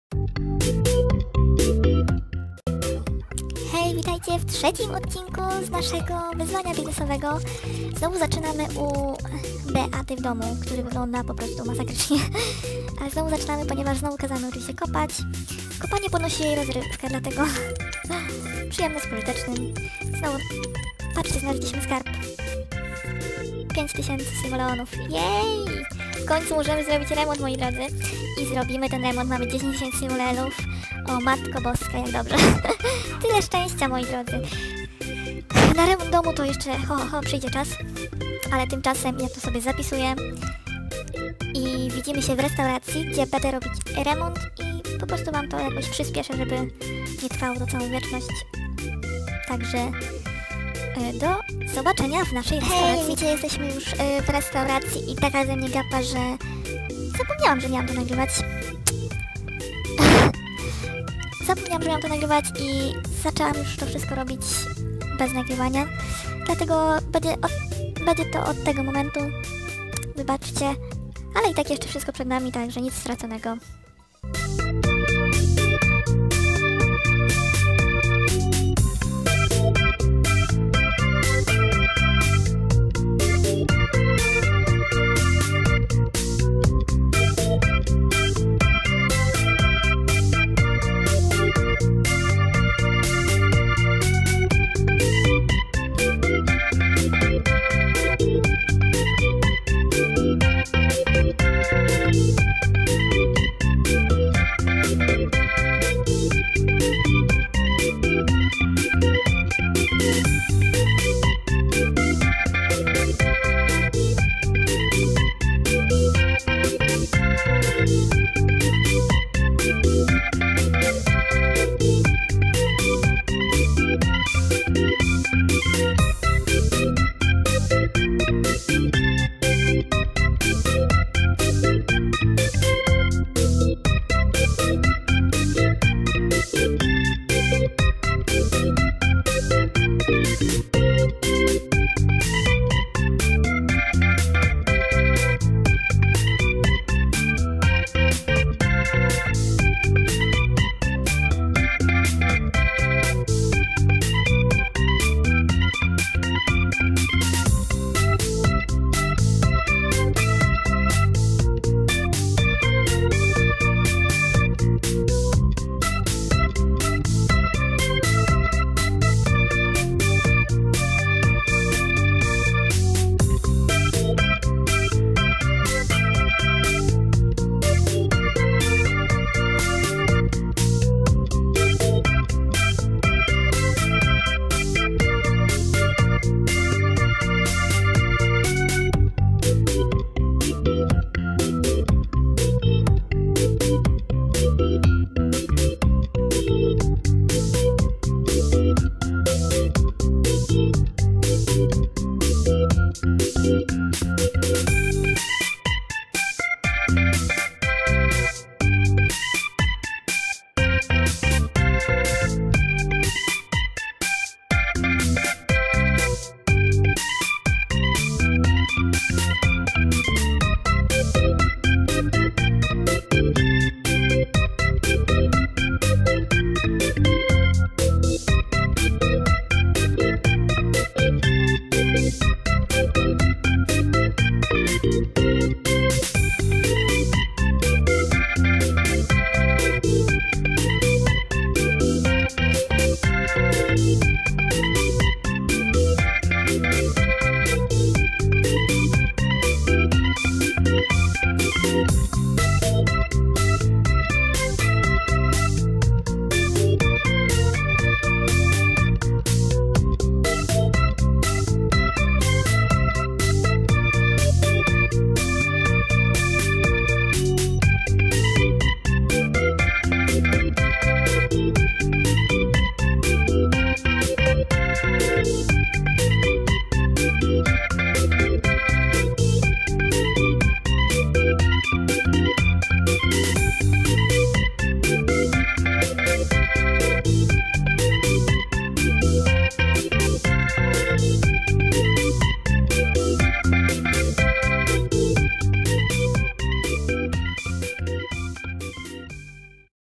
Hej, witajcie w trzecim odcinku z naszego wyzwania biznesowego. Znowu zaczynamy u Beaty w domu, który wygląda po prostu masakrycznie. Ale znowu zaczynamy, ponieważ znowu kazamy oczywiście kopać. Kopanie podnosi jej rozrywkę, dlatego przyjemne z pożytecznym. Znowu, patrzcie, znaleźliśmy skarb. 5000 simoleonów. Jej! W końcu możemy zrobić remont, moi drodzy. I zrobimy ten remont. Mamy 10 000 simoleonów. O, Matko Boska, jak dobrze. Tyle szczęścia, moi drodzy. Na remont domu to jeszcze przyjdzie czas. Ale tymczasem ja tu sobie zapisuję. I widzimy się w restauracji, gdzie będę robić remont. I po prostu wam to jakoś przyspieszę, żeby nie trwało to całą wieczność. Także do zobaczenia w naszej restauracji. Hej, wiecie, jesteśmy już w restauracji i taka ze mnie gapa, że zapomniałam, że miałam to nagrywać. Zapomniałam, że miałam to nagrywać i zaczęłam już to wszystko robić bez nagrywania. Dlatego będzie to od tego momentu. Wybaczcie. Ale i tak jeszcze wszystko przed nami, także nic straconego.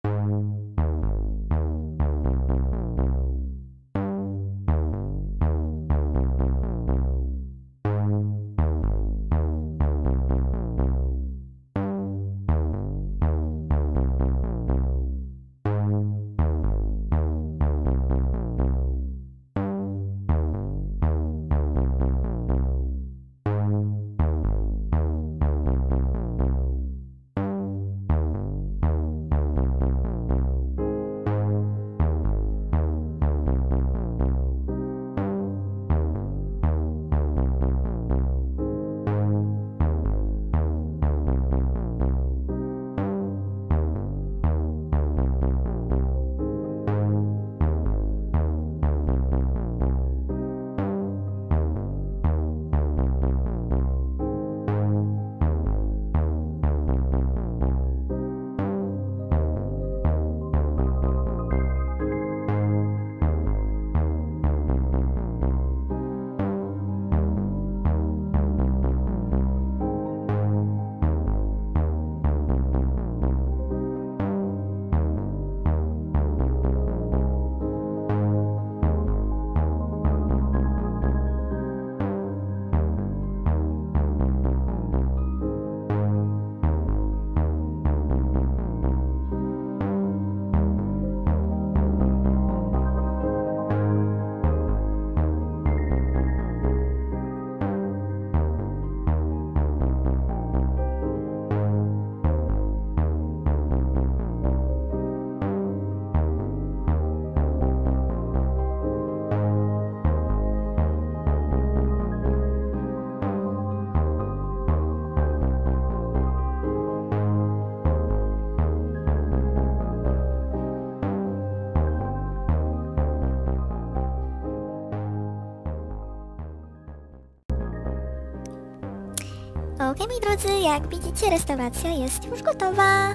Okej, moi drodzy, jak widzicie, restauracja jest już gotowa.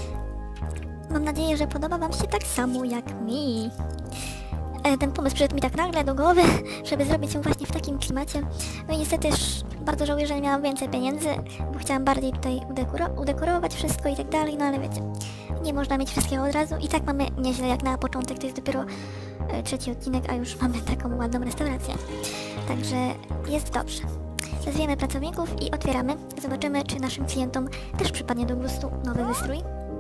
Mam nadzieję, że podoba wam się tak samo jak mi. Ten pomysł przyszedł mi tak nagle do głowy, żeby zrobić ją właśnie w takim klimacie. No i niestety już bardzo żałuję, że nie miałam więcej pieniędzy, bo chciałam bardziej tutaj udekorować wszystko i tak dalej, no ale wiecie, nie można mieć wszystkiego od razu i tak mamy nieźle jak na początek, to jest dopiero trzeci odcinek, a już mamy taką ładną restaurację. Także jest dobrze. Wezwiemy pracowników i otwieramy. Zobaczymy, czy naszym klientom też przypadnie do gustu nowy wystrój.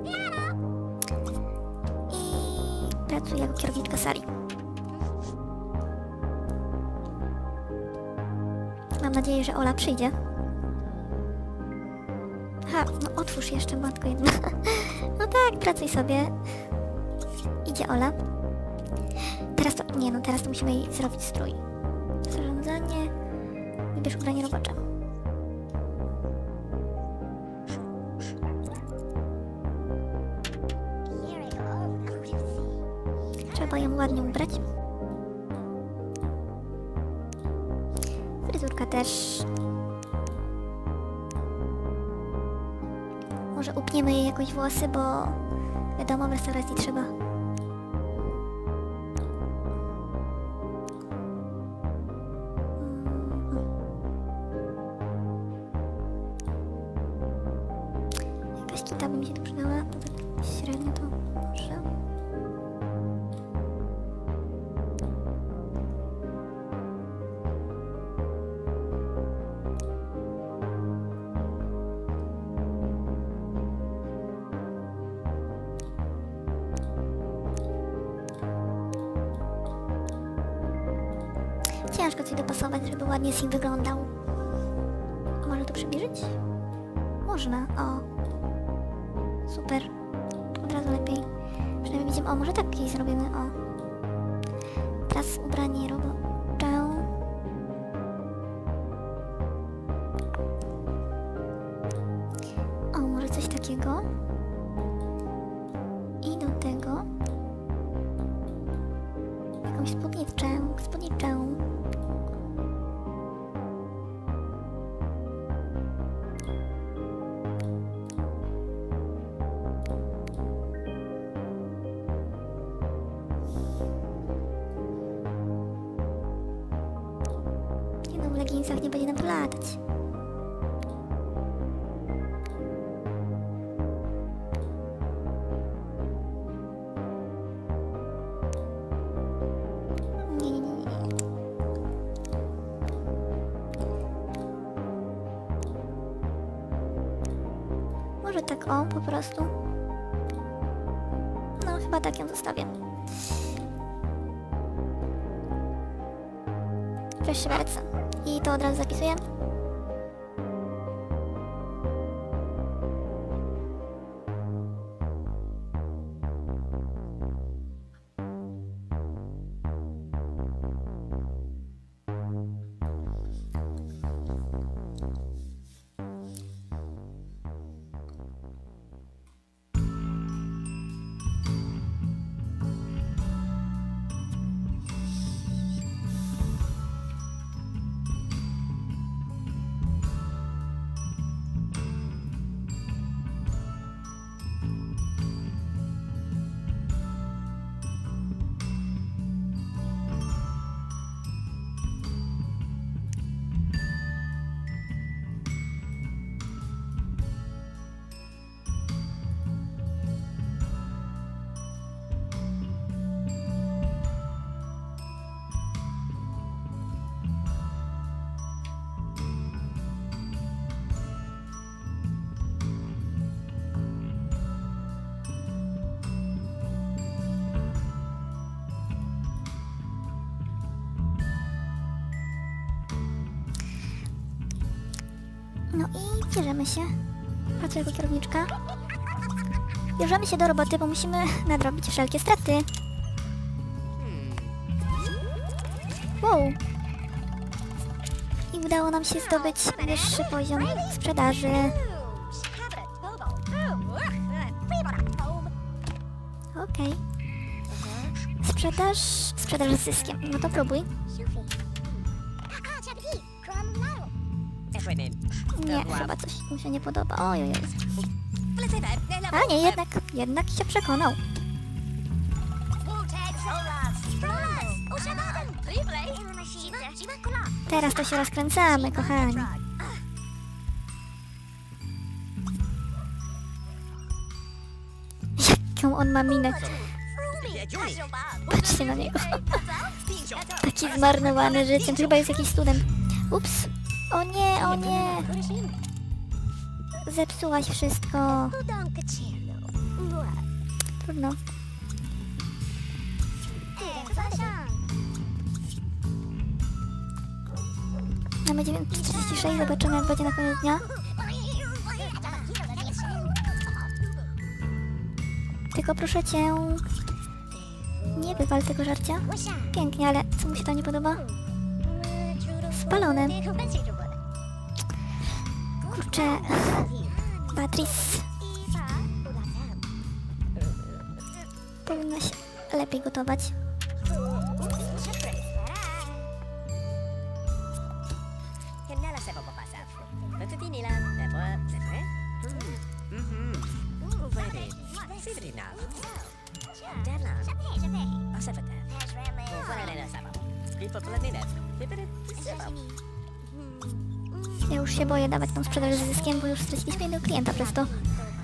I pracuję jako kierowniczka sali. Mam nadzieję, że Ola przyjdzie. Ha, no otwórz jeszcze, matko jedna. No tak, pracuj sobie. Idzie Ola. Teraz to... Nie no, teraz to musimy jej zrobić strój. Zarządzanie. Wybierz ubranie robocze. Trzeba ją ładnie ubrać. Fryzurka też. Może upniemy jej jakoś włosy, bo wiadomo, w restauracji trzeba. Jakaś kita by mi się tu przydała, to tak średnio to może. Ciężko coś dopasować, żeby ładnie Sim wyglądał. A może to przybliżyć? Można, o. Super. Od razu lepiej. Przynajmniej widzimy, o, może tak jej zrobimy, o. Teraz ubranie robocze. O, może coś takiego. I do tego jakąś spódniczkę. W leginsach nie będzie nam to latać. O, po prostu. No, chyba tak ją zostawię. Proszę bardzo. I to od razu zapisuję. No i bierzemy się. Pracuję jako kierowniczka. Bierzemy się do roboty, bo musimy nadrobić wszelkie straty. Wow. I udało nam się zdobyć wyższy poziom sprzedaży. Okej. Sprzedaż z zyskiem. No to próbuj. Nie, chyba coś mu się nie podoba. Ojej. A nie, jednak się przekonał. Teraz to się rozkręcamy, kochani. Jaką on ma minę. Patrzcie na niego. Taki zmarnowany życiem. Chyba jest jakiś student. Ups. O nie, o nie. Zepsułaś wszystko. Trudno. Mamy 9:46, zobaczymy jak będzie na koniec dnia. Tylko proszę cię, nie wywal tego żarcia. Pięknie, ale co mu się tam nie podoba? Spalone. Kurczę. Beatrice. Powinnaś lepiej gotować. Ja już się boję dawać tą sprzedaż z zyskiem, bo już straciliśmy jednego klienta przez to.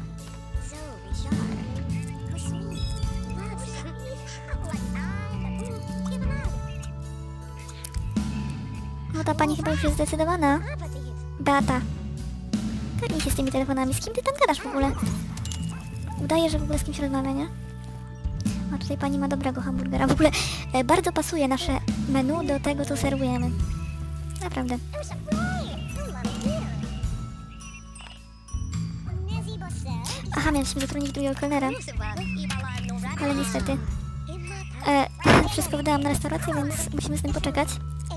No ta pani chyba już jest zdecydowana. Beata. Karnij się z tymi telefonami. Z kim ty tam gadasz w ogóle? Udaje, że w ogóle z kimś rozmawia, nie? A tutaj pani ma dobrego hamburgera. W ogóle bardzo pasuje nasze menu do tego, co serwujemy. Naprawdę. Aha, mieliśmy zatrudnić drugiego kelnera. Ale niestety. Wszystko wydałam na restaurację, więc musimy z tym poczekać.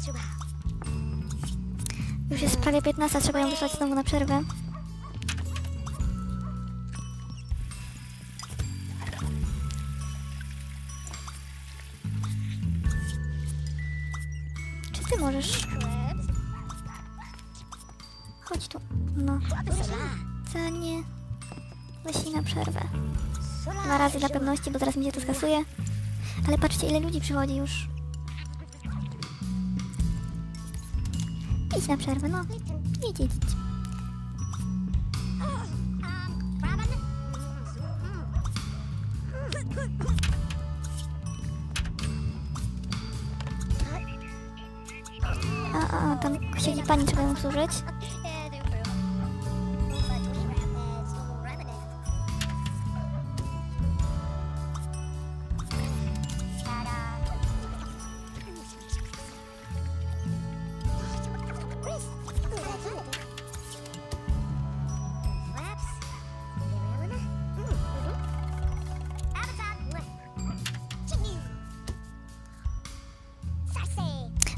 Już jest prawie 15, trzeba ją wysłać znowu na przerwę. Czy ty możesz? Chodź tu. No. Za nie. Weź na przerwę. 2 razy dla pewności, bo zaraz mi się to skasuje. Ale patrzcie, ile ludzi przychodzi już. Idź na przerwę, no. Idź. Tam siedzi pani, trzeba ją służyć.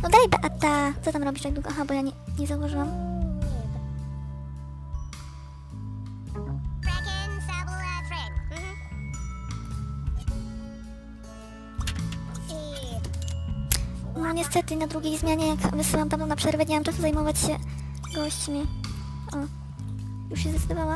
No dalej, Beata! Co tam robisz tak długo? Aha, bo ja nie zauważyłam. No niestety na drugiej zmianie, jak wysyłam tamtą na przerwę, nie mam czasu zajmować się gośćmi. O, już się zdecydowała.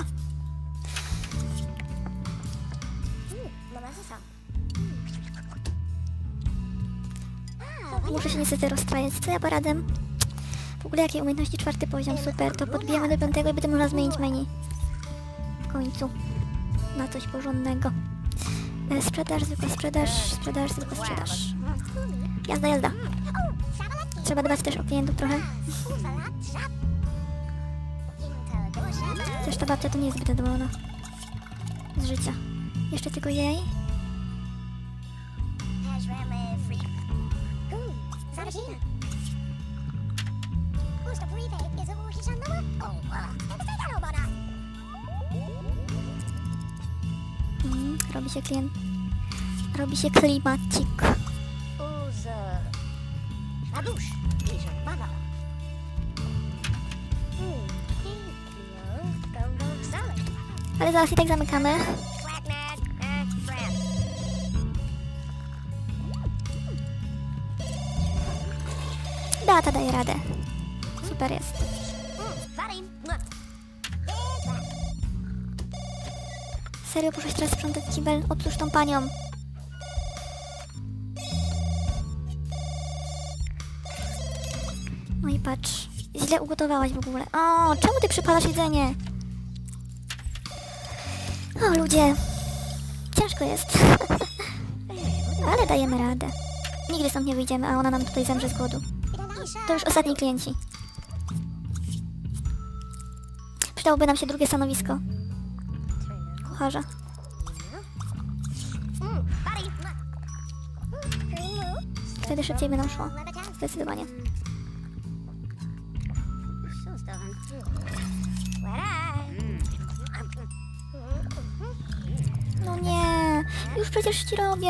Muszę się niestety rozstrajać. Co ja poradzę? W ogóle jakie umiejętności 4. poziom, super. To podbijamy do 5 i będę mogła zmienić menu. W końcu. Na coś porządnego. Sprzedaż, zwykła sprzedaż, sprzedaż, zwykła sprzedaż. Jazda, jazda. Trzeba dbać też o klientów trochę. Też ta babcia to nie jest zbyt zadowolona z życia. Jeszcze tylko jej. Robi się klient. Robi się klimacik. Ale zaraz i tak zamykamy. Beata daje radę. Super jest. Serio, muszę teraz sprzątać kibel? Obsłuż tą panią. No i patrz. Źle ugotowałaś w ogóle. O, czemu ty przypalasz jedzenie? O, ludzie. Ciężko jest. Ale dajemy radę. Nigdy stąd nie wyjdziemy, a ona nam tutaj zemrze z głodu. To już ostatni klienci. Przydałoby nam się drugie stanowisko. Kucharza. Wtedy szybciej by nam szło. Zdecydowanie. No nie, już przecież ci robię.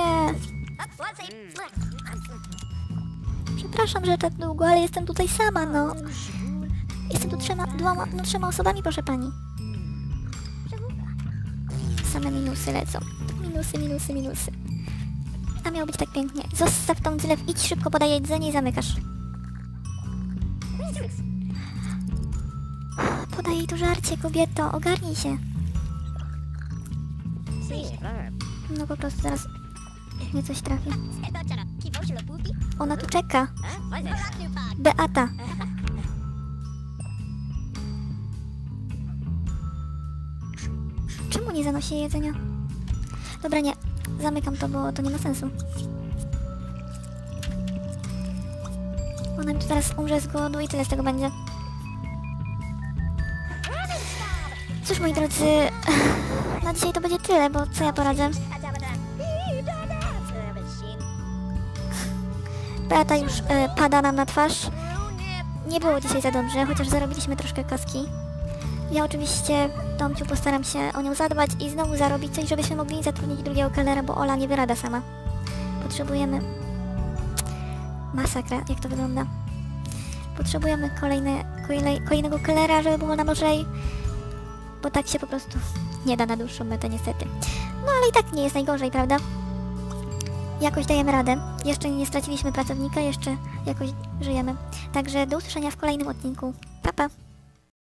Przepraszam, że tak długo, ale jestem tutaj sama, no. Jestem tu trzema osobami, proszę pani. Same minusy lecą. Minusy, minusy, minusy. A miało być tak pięknie. Zostaw tą zlew, idź szybko, podaj jedzenie i zamykasz. Podaj jej to żarcie, kobieto, ogarnij się. No po prostu zaraz mnie coś trafi. Ona tu czeka. Beata. Czemu nie zanosi jej jedzenia? Dobra, nie. Zamykam to, bo to nie ma sensu. Ona mi tu teraz umrze z głodu i tyle z tego będzie. Cóż, moi drodzy, na dzisiaj to będzie tyle, bo co ja poradzę? Beata już pada nam na twarz. Nie było dzisiaj za dobrze, chociaż zarobiliśmy troszkę kaski. Ja oczywiście, Tomciu, postaram się o nią zadbać i znowu zarobić coś, żebyśmy mogli zatrudnić drugiego kelnera, bo Ola nie wyrada sama. Potrzebujemy... Masakra, jak to wygląda. Potrzebujemy kolejnego kelnera, żeby było nam lżej. Bo tak się po prostu nie da na dłuższą metę, niestety. No ale i tak nie jest najgorzej, prawda? Jakoś dajemy radę. Jeszcze nie straciliśmy pracownika, jeszcze jakoś żyjemy. Także do usłyszenia w kolejnym odcinku. Pa, pa!